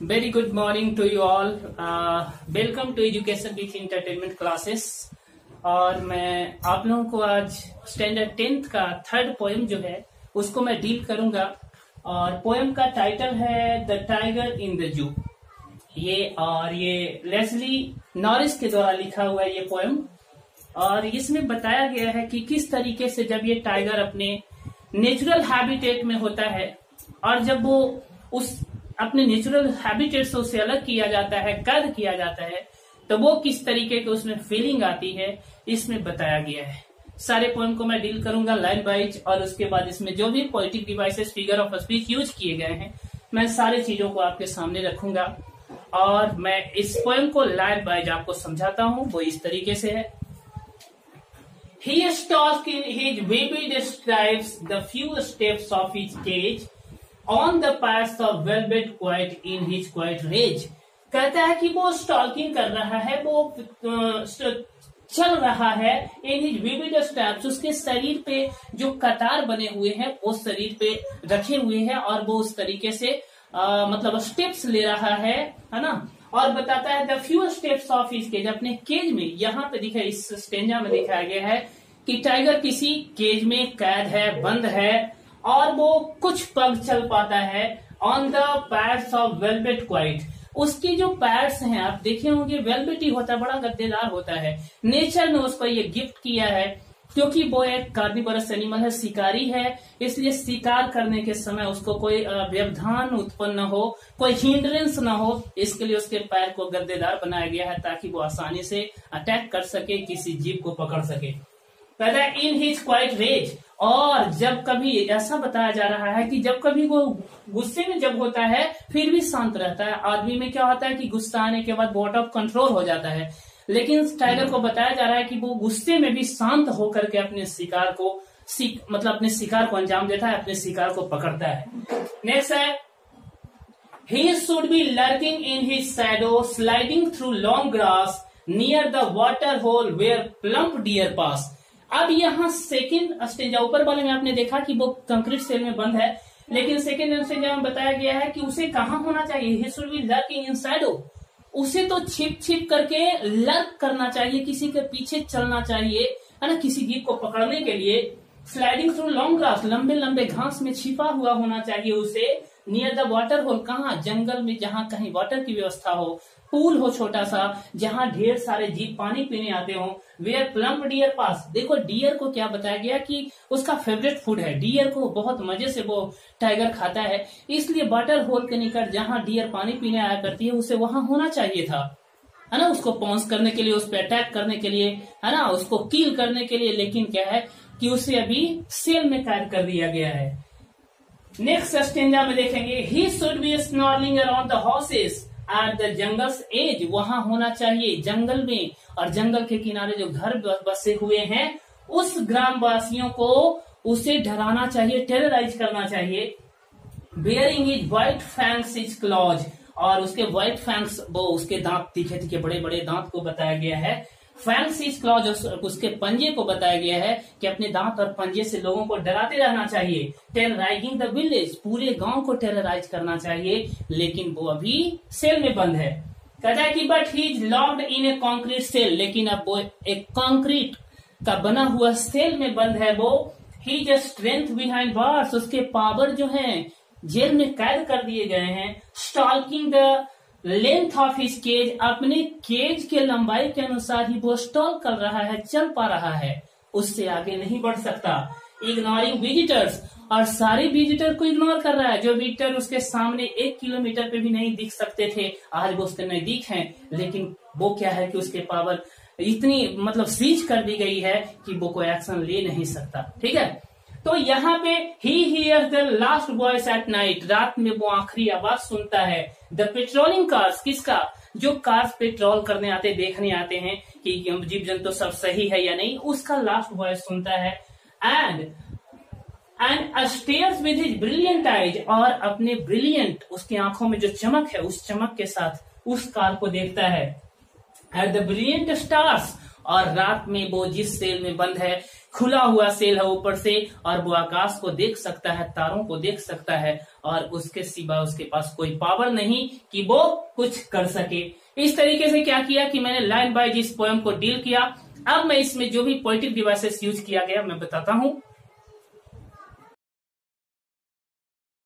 Very good morning to you all. Welcome to Education with Entertainment Classes. और मैं आप लोगों को आज स्टैंडर्ड 10th का थर्ड पोएम जो है उसको मैं डील करूंगा। और पोएम का टाइटल है the tiger in the zoo. ये लेस्ली नॉरिस के द्वारा लिखा हुआ है ये पोएम। और इसमें बताया गया है कि किस तरीके से जब ये टाइगर अपने नेचुरल हैबिटेट में होता है और जब वो उस अपने नेचुरल हैबिटेट से उसे अलग किया जाता है, कैद किया जाता है, तो वो किस तरीके की उसमें फीलिंग आती है इसमें बताया गया है। सारे पोएम को मैं डील करूंगा लाइन वाइज, और उसके बाद इसमें जो भी poetic devices, figure of speech use किए गए हैं, मैं सारे चीजों को आपके सामने रखूंगा और मैं इस पोएम को लाइन वाइज आपको समझाता हूं। वो इस तरीके से है। He stalks in his vivid stripes the few steps of his cage on the paths of velvet quiet in his quiet rage। कहता है कि वो स्टॉकिंग कर रहा है, वो चल रहा है इन हिज विविड स्टेप्स, उसके शरीर पे जो कतार बने हुए हैं वो शरीर पे रखे हुए हैं और वो उस तरीके से मतलब स्टेप्स ले रहा है ना। और बताता है the few steps of his cage, अपने केज में। यहाँ पे दिखा, इस स्टेंजा में दिखाया गया है कि टाइगर किसी केज में कैद है, बंद है और वो कुछ पग चल पाता है on the pads of velvet quiet. उसके जो पैड्स हैं आप देखे होंगे वेलवेटी होता है, बड़ा गद्देदार होता है। नेचर ने उसको ये गिफ्ट किया है क्योंकि वो एक कार्निवरस एनिमल है, शिकारी है, इसलिए शिकार करने के समय उसको कोई व्यवधान उत्पन्न न हो, कोई हिंड्रेंस न हो, इसके लिए उसके पैर को गद्देदार बनाया गया है ताकि वो आसानी से अटैक कर सके, किसी जीव को पकड़ सके। कहता है इन हिज क्वाइट रेज, और जब कभी ऐसा बताया जा रहा है कि जब कभी वो गुस्से में जब होता है फिर भी शांत रहता है। आदमी में क्या होता है कि गुस्सा आने के बाद आउट ऑफ कंट्रोल हो जाता है, लेकिन टाइगर को बताया जा रहा है कि वो गुस्से में भी शांत होकर के अपने शिकार को अपने शिकार को अंजाम देता है, अपने शिकार को पकड़ता है। नेक्स्ट है he should be lurking in his shadow sliding through long grass near the water hole where plump deer pass. अब यहाँ सेकेंड स्टेंजा, ऊपर वाले में आपने देखा कि वो कंक्रीट सेल में बंद है, लेकिन सेकेंड स्टेंजा में बताया गया है कि उसे कहाँ होना चाहिए। He should be lurking in shadow, उसे तो छिप छिप करके लर्क करना चाहिए, किसी के पीछे चलना चाहिए, है ना, किसी जीव को पकड़ने के लिए। स्लाइडिंग थ्रू लॉन्ग ग्रास, लंबे लंबे घास में छिपा हुआ होना चाहिए उसे। नियर द वाटर होल, कहाँ, जंगल में जहाँ कहीं वाटर की व्यवस्था हो, पूल हो छोटा सा जहाँ ढेर सारे जीव पानी पीने आते हो। वेयर प्लम्प डियर पास, देखो डियर को क्या बताया गया कि उसका फेवरेट फूड है, डियर को बहुत मजे से वो टाइगर खाता है, इसलिए वाटर होल के निकट जहाँ डियर पानी पीने आया करती है उसे वहां होना चाहिए था, है ना, उसको पॉन्स करने के लिए, उस पर अटैक करने के लिए, है ना, उसको किल करने के लिए। लेकिन क्या है कि उसे अभी सेल में कैद कर दिया गया है। नेक्स्ट स्टेंजा में देखेंगे he should be snarling around the horses at the jungle's edge, वहां होना चाहिए जंगल में, और जंगल के किनारे जो घर बसे हुए हैं उस ग्रामवासियों को उसे डराना चाहिए, टेरराइज करना चाहिए। Baring is white fangs is claws, और उसके व्हाइट फैंग्स, वो उसके दांत, तीखे तीखे बड़े बड़े दांत को बताया गया है। फैंग्स इज क्लॉज, उसके पंजे को बताया गया है कि अपने दांत और पंजे से लोगों को डराते रहना चाहिए। टेरराइजिंग द विलेज, पूरे गांव को टेरराइज करना चाहिए, लेकिन वो अभी सेल में बंद है। कहता है कि but he is locked in a concrete cell, लेकिन अब वो एक कॉन्क्रीट का बना हुआ सेल में बंद है। वो he is strength behind bars, उसके पावर जो है जेल में कैद कर दिए गए हैं। Stalking the length of his cage, अपने केज के लंबाई के अनुसार ही वो स्टॉल कर रहा है, चल पा रहा है, उससे आगे नहीं बढ़ सकता। इग्नोरिंग विजिटर्स, और सारे विजिटर को इग्नोर कर रहा है। जो विजिटर उसके सामने 1 किलोमीटर पे भी नहीं दिख सकते थे, आज वो उसके नजदीक हैं, लेकिन वो क्या है कि उसके पावर इतनी सीज कर दी गई है कि वो कोई एक्शन ले नहीं सकता। ठीक है, तो यहाँ पे he hears the last voice at night, रात में वो आखिरी आवाज सुनता है। द पेट्रोलिंग कार्स, किसका, जो कार्स पेट्रोल करने आते, देखने आते हैं कि जीव जंतु सब सही है या नहीं, उसका लास्ट वॉइस सुनता है। And stares with his brilliant eyes, और अपने ब्रिलियंट, उसकी आंखों में जो चमक है उस चमक के साथ उस कार को देखता है। एट द ब्रिलियंट स्टार्स, और रात में वो जिस सेल में बंद है खुला हुआ सेल है ऊपर से, और वो आकाश को देख सकता है, तारों को देख सकता है, और उसके सिवा उसके पास कोई पावर नहीं कि वो कुछ कर सके। इस तरीके से क्या किया कि मैंने लाइन बाय इस पोएम को डील किया। अब मैं इसमें जो भी पोएटिक डिवाइसेस यूज किया गया मैं बताता हूँ।